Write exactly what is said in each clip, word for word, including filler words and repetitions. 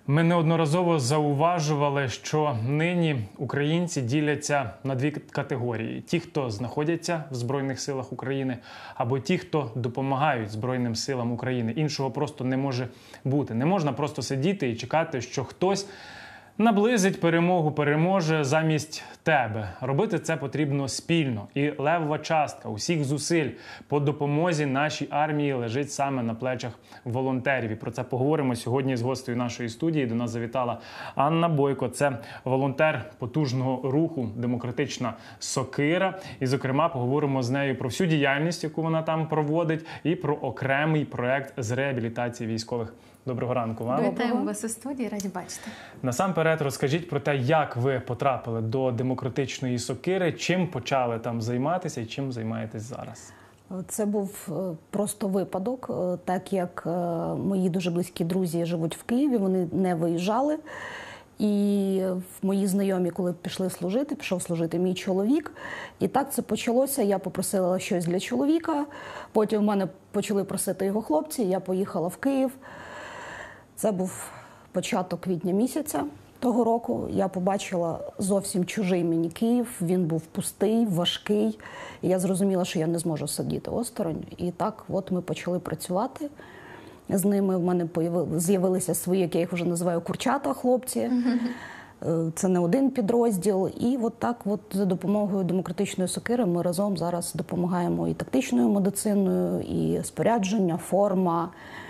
Ми неодноразово зауважували, що нині українці діляться на дві категорії. Ті, хто знаходяться в Збройних силах України, або ті, хто допомагають Збройним силам України. Іншого просто не може бути. Не можна просто сидіти і чекати, що хтось наблизить перемогу, переможе замість тебе. Робити це потрібно спільно. І левова частка усіх зусиль по допомозі нашій армії лежить саме на плечах волонтерів. І про це поговоримо сьогодні з гостею нашої студії. До нас завітала Анна Бойко. Це волонтер потужного руху «Демократична Сокира». І, зокрема, поговоримо з нею про всю діяльність, яку вона там проводить, і про окремий проект з реабілітації військових. Доброго ранку вам. Вітаємо вас у студії, раді бачити. Насамперед розкажіть про те, як ви потрапили до Демократичної Сокири, чим почали там займатися і чим займаєтесь зараз? Це був просто випадок, так як мої дуже близькі друзі живуть в Києві, вони не виїжджали. І мої знайомі, коли пішли служити, пішов служити мій чоловік. І так це почалося. Я попросила щось для чоловіка, потім в мене почали просити його хлопці, я поїхала в Київ. Це був початок квітня місяця того року. Я побачила зовсім чужий мені Київ. Він був пустий, важкий. І я зрозуміла, що я не зможу сидіти осторонь. І так от ми почали працювати з ними. В мене з'явилися свої, як я їх вже називаю, курчата хлопці. Це не один підрозділ. І от так от за допомогою Демократичної Сокири ми разом зараз допомагаємо і тактичною медициною, і спорядження, форма.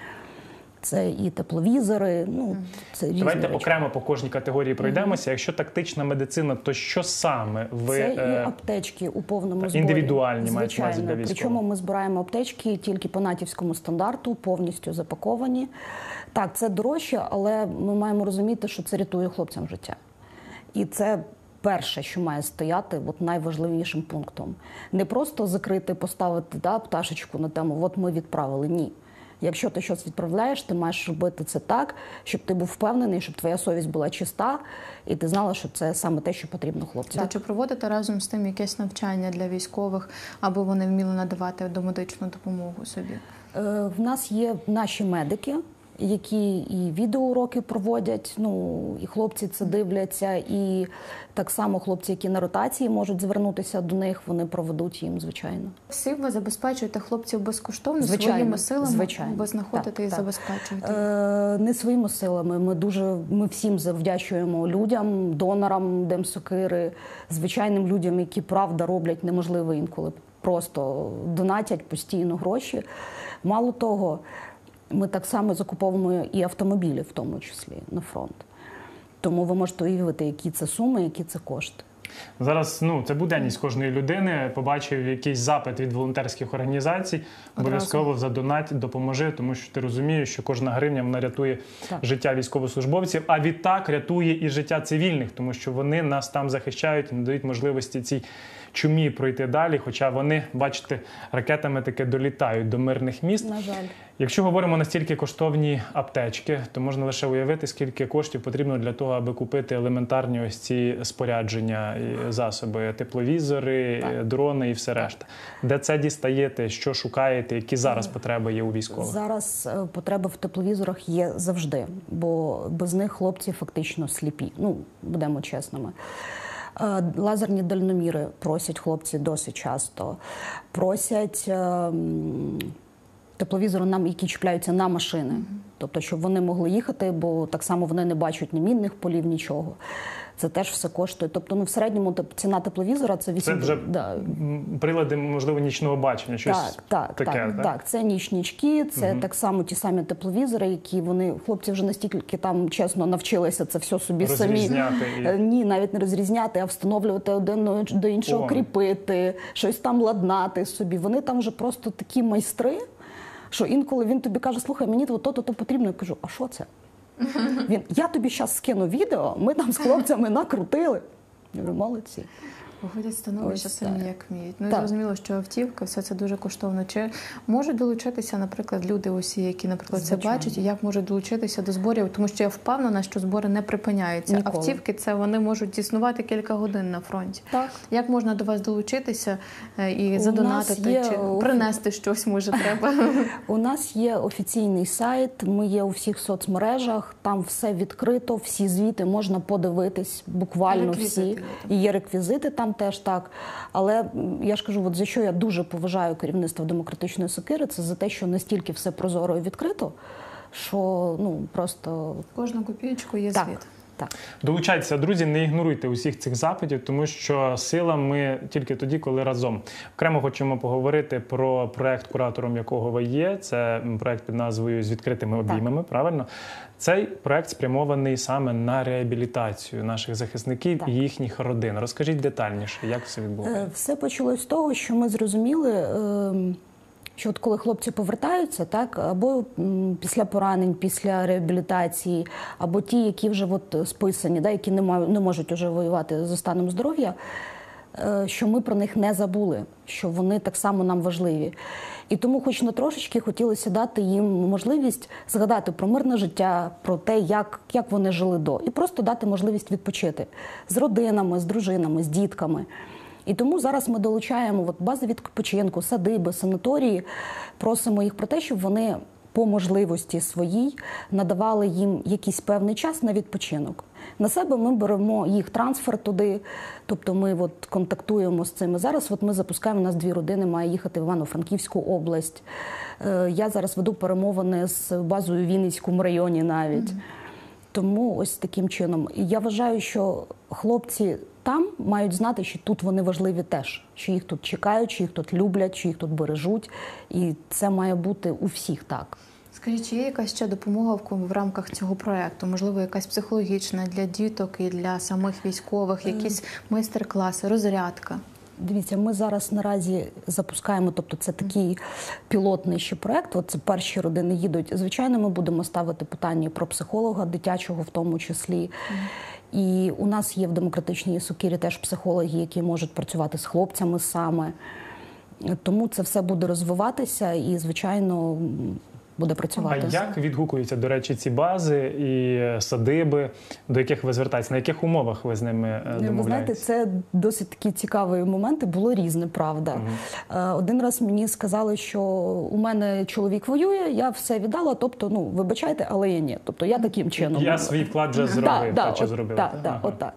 Це і тепловізори, ну, це різні Давайте речі. окремо по кожній категорії пройдемося. Mm-hmm. Якщо тактична медицина, то що саме ви... Це і аптечки у повному зборі. Індивідуальні, мають на увазі для військових. Причому ми збираємо аптечки тільки по натівському стандарту, повністю запаковані. Так, це дорожче, але ми маємо розуміти, що це рятує хлопцям життя. І це перше, що має стояти от найважливішим пунктом. Не просто закрити, поставити да, пташечку на тему «от ми відправили». Ні. Якщо ти щось відправляєш, ти маєш робити це так, щоб ти був впевнений, щоб твоя совість була чиста, і ти знала, що це саме те, що потрібно хлопцям. Чи проводите разом з тим якесь навчання для військових, аби вони вміли надавати домедичну допомогу собі? Е, в нас є наші медики, які і відеоуроки проводять, ну, і хлопці це дивляться, і так само хлопці, які на ротації можуть звернутися до них, вони проведуть їм, звичайно. Всі ви забезпечуєте хлопців безкоштовно, звичайно, своїми силами? Звичайно. Ви знаходите так, і так. забезпечуєте? Е, не своїми силами. Ми дуже, ми всім завдячуємо людям, донорам Демсокири, звичайним людям, які, правда, роблять неможливе інколи. Просто донатять постійно гроші. Мало того, ми так само закуповуємо і автомобілі, в тому числі, на фронт. Тому ви можете уявити, які це суми, які це кошти. Зараз, ну, це буденність кожної людини. Побачив якийсь запит від волонтерських організацій, обов'язково задонать, допоможи, тому що ти розумієш, що кожна гривня, вона рятує так. життя військовослужбовців, а відтак рятує і життя цивільних, тому що вони нас там захищають і не дають можливості цій чумі пройти далі, хоча вони, бачите, ракетами таки долітають до мирних міст. На жаль. Якщо говоримо настільки коштовні аптечки, то можна лише уявити, скільки коштів потрібно для того, аби купити елементарні ось ці спорядження, засоби, тепловізори, так. дрони і все решта. Де це дістаєте, що шукаєте, які зараз потреби є у військових? Зараз потреби в тепловізорах є завжди, бо без них хлопці фактично сліпі. Ну, будемо чесними. Лазерні дальноміри просять хлопці досить часто. Просять е, тепловізори, нам, які чіпляються на машини. Mm-hmm. Тобто, щоб вони могли їхати, бо так само вони не бачать ні мінних полів, нічого. Це теж все коштує. Тобто, ну, в середньому ціна тепловізора – це вісім... Це вже да. прилади, можливо, нічного бачення, щось так, так, таке, так? Так, так. Це нічнички, це угу. так само ті самі тепловізори, які вони, хлопці вже настільки там, чесно, навчилися це все собі самі. І... Ні, навіть не розрізняти, а встановлювати один до іншого, О. кріпити, щось там ладнати собі. Вони там вже просто такі майстри, що інколи він тобі каже, слухай, мені то-то, то потрібно. Я кажу, а що це? Він, я тобі зараз скину відео, ми там з хлопцями накрутили. Я говорю, молодці. Виходять становища Ось самі, так. як вміють. Ну і Так. зрозуміло, що автівка, все це дуже коштовно. Чи можуть долучитися, наприклад, люди усі, які, наприклад, це Звичайно. бачать, і як можуть долучитися до зборів? Тому що я впевнена, що збори не припиняються. Ніколи. Автівки, це вони можуть існувати кілька годин на фронті. Так. Як можна до вас долучитися е, і У задонатити, нас є чи офі- принести щось, може, треба? У нас є офіційний сайт, ми є у всіх соцмережах, там все відкрито, всі звіти можна подивитись, буквально Реквізити всі. є там. І є реквізити там теж так. Але м, я ж кажу, от за що я дуже поважаю керівництво Демократичної Сокири, це за те, що настільки все прозоро і відкрито, що ну просто Кожну копійку є так. звіт. Так. Долучайтеся, друзі, не ігноруйте усіх цих запитів, тому що сила ми тільки тоді, коли разом. Окремо хочемо поговорити про проект, куратором якого ви є. Це проект під назвою «З відкритими обіймами», правильно? Цей проект спрямований саме на реабілітацію наших захисників Так. і їхніх родин. Розкажіть детальніше, як все Е, відбувається. Все почалось з того, що ми зрозуміли, ем, що от коли хлопці повертаються, так, або м, після поранень, після реабілітації, або ті, які вже от списані, да, які не, ма- не можуть вже воювати за станом здоров'я, е, що ми про них не забули, що вони так само нам важливі. І тому хоч на трошечки хотілося дати їм можливість згадати про мирне життя, про те, як, як вони жили до, і просто дати можливість відпочити з родинами, з дружинами, з дітками. І тому зараз ми долучаємо от бази відпочинку, садиби, санаторії, просимо їх про те, щоб вони по можливості своїй надавали їм якийсь певний час на відпочинок. На себе ми беремо їх трансфер туди, тобто ми от контактуємо з цими. Зараз от ми запускаємо, у нас дві родини, має їхати в Івано-Франківську область. Е, Я зараз веду перемовини з базою в Вінницькому районі навіть. Mm-hmm. Тому ось таким чином. І я вважаю, що хлопці там мають знати, що тут вони важливі теж, що їх тут чекають, що їх тут люблять, що їх тут бережуть. І це має бути у всіх так. Скажіть, чи є якась ще допомога в, в рамках цього проєкту? Можливо, якась психологічна для діток і для самих військових, якісь майстер-класи, розрядка? Дивіться, ми зараз наразі запускаємо, тобто це такий пілотний ще проєкт, от це перші родини їдуть. Звичайно, ми будемо ставити питання про психолога, дитячого в тому числі. Mm. І у нас є в Демократичній Сокирі теж психологи, які можуть працювати з хлопцями саме. Тому це все буде розвиватися і, звичайно, буде працювати. А як відгукуються, до речі, ці бази і садиби, до яких ви звертаєтесь? На яких умовах ви з ними домовляєтесь? Ви знаєте, це досить такі цікаві моменти. Було різне, правда. Угу. Один раз мені сказали, що у мене чоловік воює, я все віддала, тобто, ну, вибачайте, але я ні. Тобто я таким чином. Я свій вклад вже зробив, да, та, чи от, зробила. Так, да, ага. отак.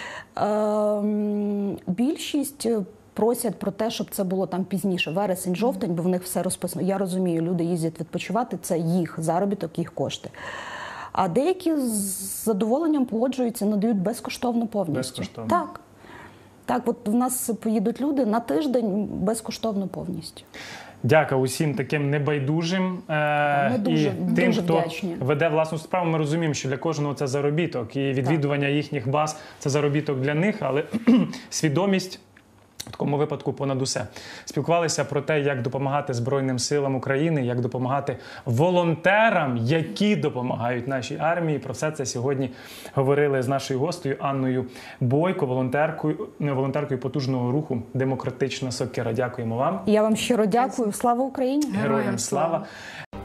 Ем, більшість просять про те, щоб це було там пізніше, вересень, жовтень, бо в них все розписано. Я розумію, люди їздять відпочивати, це їх заробіток, їх кошти. А деякі з задоволенням погоджуються, надають безкоштовно повністю. Безкоштовно. Так. Так, от в нас поїдуть люди на тиждень безкоштовно повністю. Дякую усім таким небайдужим. Ми дуже, і дуже тим, хто вдячні. веде власну справу, ми розуміємо, що для кожного це заробіток. І відвідування так. їхніх баз – це заробіток для них, але свідомість в такому випадку понад усе. Спілкувалися про те, як допомагати Збройним силам України, як допомагати волонтерам, які допомагають нашій армії. Про все це сьогодні говорили з нашою гостею Анною Бойко, волонтеркою, волонтеркою потужного руху «Демократична Сокира». Дякуємо вам. Я вам щиро дякую. Слава Україні! Героям слава!